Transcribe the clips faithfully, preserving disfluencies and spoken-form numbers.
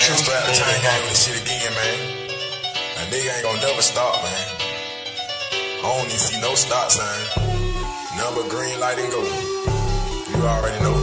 I'm about to turn gang with this shit again, man. A nigga ain't gon' never stop, man. I don't even see no stop sign. Number green light and go. You already know.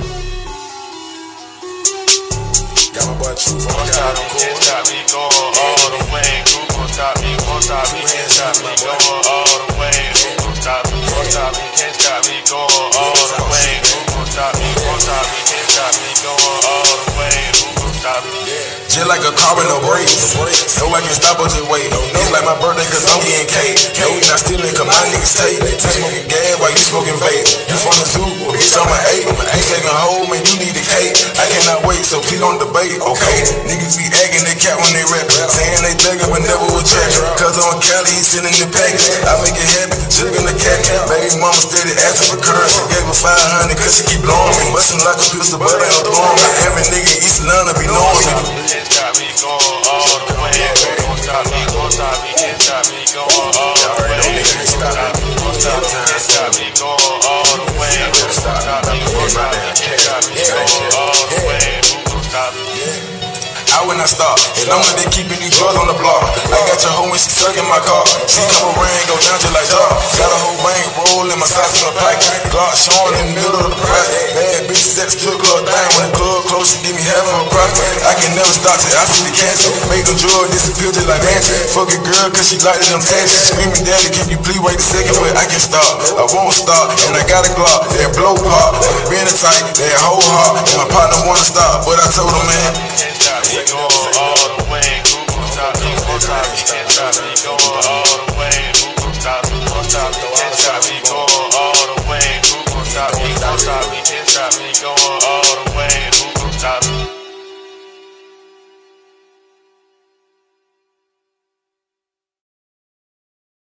Got my boy Truth on the guy on court. Can't stop me going all the way. Who gon' stop me? Won't stop me. Can't stop me going all the way. Who gon' stop me? Won't stop me. Can't stop me going all the way. Who gon' stop me? Won't stop me. Can't stop me going all the way. Who gon' stop me? Just like a car with no brakes. No, I can stop or just wait. It's like my birthday cause I'm getting cake. No, we not stealing cause my niggas take. You smoking gas while you smoking vape. You from the zoo, well, bitch, I'm an eight. You taking a hoe, man, you need a cake. I cannot wait, so please don't debate, okay? Niggas be acting they cat when they rap. Saying they thuggin' but never will check. Cause on Cali, he sending the package. I make it happy, sugar in the cat. Baby mama steady asking for currency. Gave her five hundred cause she keep blowing me. Bustin' like a pistol, but ain't no throwing me. Every nigga in East Atlanta be knowing me. Can't stop me going all the way. Won't stop me, won't stop me, can't stop me going all the way. Won't stop me, won't stop me, can't stop me going all the way. Won't stop me, won't stop me, can't stop me going all the way. Won't stop me. I will not stop, as long as they keeping these drugs on the block. I got your hoe when she sucking my car. She come around, go down just like dog. Got a whole bank roll in my socks in my pocket. Glock showing in the middle of the private. Bad bitches at the strip club thing. When the club close, she give me half of a profit. I can never stop till I see the cancer. Make them drug disappear just like Nancy. Fuck a girl cause she like them taxes. Screaming daddy, can you please wait a second? But I can stop, I won't stop. And I got a Glock, that blow pop. Been a tight, that whole heart. And my partner wanna stop, but I told him, man.